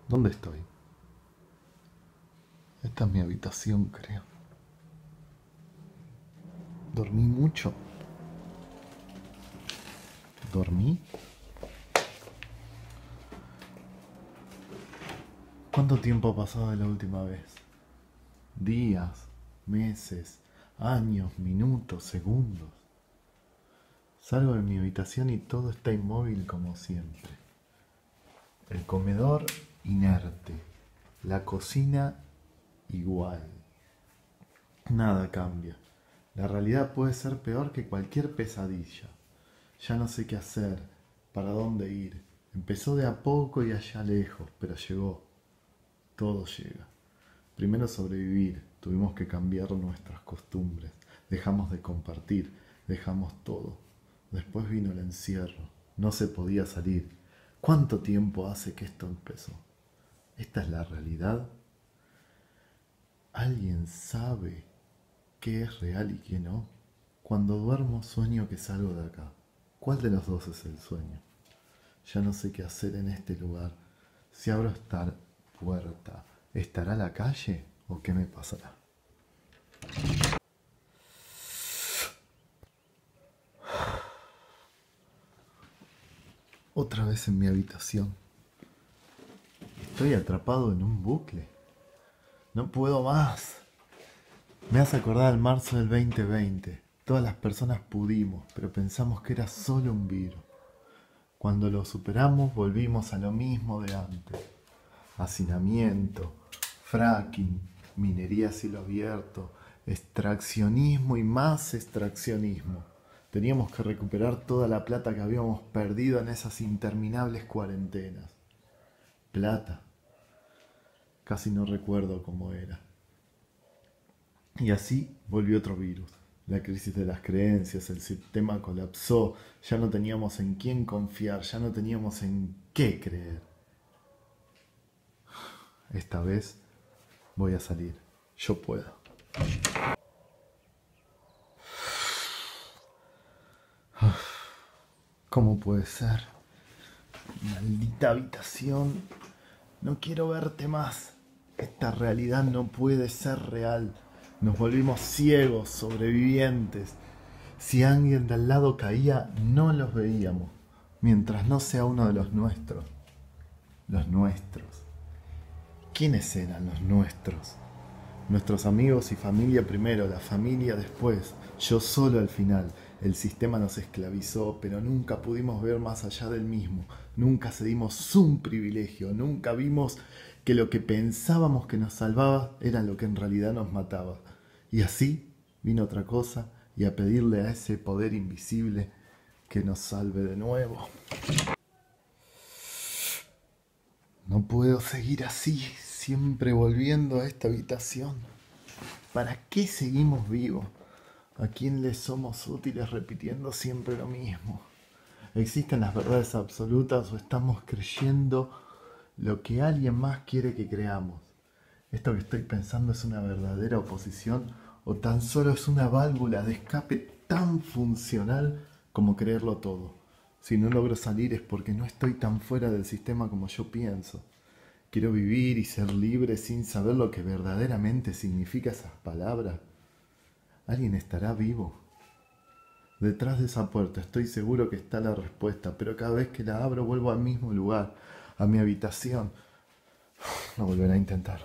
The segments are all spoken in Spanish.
¿Dónde estoy? Esta es mi habitación, creo. ¿Dormí mucho? ¿Dormí? ¿Cuánto tiempo ha pasado de la última vez? Días, meses, años, minutos, segundos. Salgo de mi habitación y todo está inmóvil como siempre. El comedor inerte, la cocina igual. Nada cambia. La realidad puede ser peor que cualquier pesadilla. Ya no sé qué hacer, para dónde ir. Empezó de a poco y allá lejos, pero llegó. Todo llega. Primero sobrevivir, tuvimos que cambiar nuestras costumbres. Dejamos de compartir, dejamos todo. Después vino el encierro. No se podía salir. ¿Cuánto tiempo hace que esto empezó? ¿Esta es la realidad? ¿Alguien sabe qué es real y qué no? Cuando duermo sueño que salgo de acá. ¿Cuál de los dos es el sueño? Ya no sé qué hacer en este lugar. Si abro esta puerta, ¿estará la calle o qué me pasará? Otra vez en mi habitación. Estoy atrapado en un bucle. No puedo más. Me hace acordar al marzo del 2020. Todas las personas pudimos, pero pensamos que era solo un virus. Cuando lo superamos, volvimos a lo mismo de antes. Hacinamiento, fracking, minería a cielo abierto, extraccionismo y más extraccionismo. Teníamos que recuperar toda la plata que habíamos perdido en esas interminables cuarentenas. Plata. Casi no recuerdo cómo era. Y así volvió otro virus. La crisis de las creencias, el sistema colapsó, ya no teníamos en quién confiar, ya no teníamos en qué creer. Esta vez voy a salir. Yo puedo. ¿Cómo puede ser? Maldita habitación. No quiero verte más. Esta realidad no puede ser real. Nos volvimos ciegos, sobrevivientes. Si alguien de al lado caía, no los veíamos. Mientras no sea uno de los nuestros. Los nuestros. ¿Quiénes eran los nuestros? Nuestros amigos y familia primero, la familia después, yo solo al final. El sistema nos esclavizó, pero nunca pudimos ver más allá del mismo. Nunca cedimos un privilegio, nunca vimos que lo que pensábamos que nos salvaba era lo que en realidad nos mataba. Y así vino otra cosa y a pedirle a ese poder invisible que nos salve de nuevo. No puedo seguir así, siempre volviendo a esta habitación. ¿Para qué seguimos vivos? ¿A quién le somos útiles repitiendo siempre lo mismo? ¿Existen las verdades absolutas o estamos creyendo lo que alguien más quiere que creamos? ¿Esto que estoy pensando es una verdadera oposición o tan solo es una válvula de escape tan funcional como creerlo todo? Si no logro salir es porque no estoy tan fuera del sistema como yo pienso. Quiero vivir y ser libre sin saber lo que verdaderamente significa esas palabras. ¿Alguien estará vivo? Detrás de esa puerta estoy seguro que está la respuesta, pero cada vez que la abro vuelvo al mismo lugar, a mi habitación. No volveré a intentar.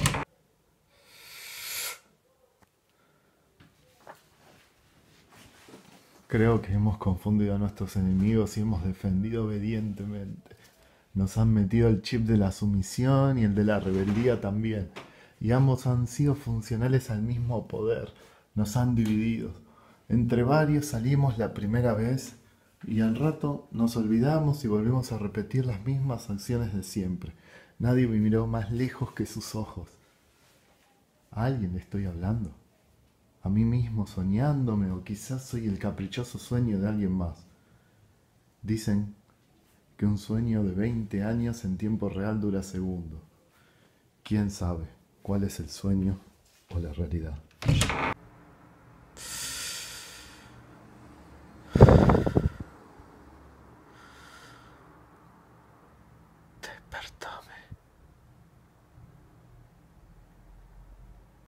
Creo que hemos confundido a nuestros enemigos y hemos defendido obedientemente. Nos han metido el chip de la sumisión y el de la rebeldía también. Y ambos han sido funcionales al mismo poder. Nos han dividido. Entre varios salimos la primera vez y al rato nos olvidamos y volvemos a repetir las mismas acciones de siempre. Nadie me miró más lejos que sus ojos. ¿A alguien le estoy hablando? ¿A mí mismo soñándome o quizás soy el caprichoso sueño de alguien más? Dicen que un sueño de 20 años en tiempo real dura segundos. ¿Quién sabe cuál es el sueño o la realidad?